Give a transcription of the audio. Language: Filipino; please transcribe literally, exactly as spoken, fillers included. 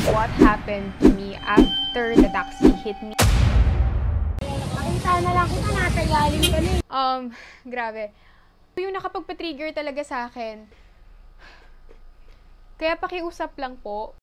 what happened to me after the taxi hit me. Pakita na lang kita, nasa ilalim ka na eh. Um, grabe. Yung nakapagpa-trigger talaga sa akin. Kaya pakiusap lang po.